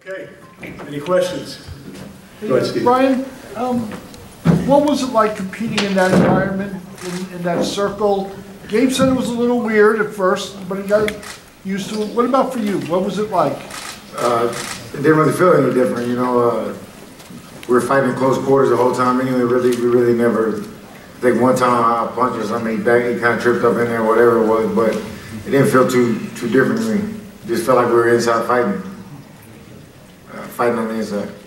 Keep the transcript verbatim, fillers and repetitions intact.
Okay, any questions? Go ahead, Steve. Bryan, um, what was it like competing in that environment, in, in that circle? Gabe said it was a little weird at first, but he got used to it. What about for you? What was it like? Uh, it didn't really feel any different, you know. Uh, we were fighting in close quarters the whole time. Anyway, really, we really never. I think one time I punched or something, he, back, he kind of tripped up in there, whatever it was, but it didn't feel too too different to me. It just felt like we were inside fighting, uh, fighting on the inside.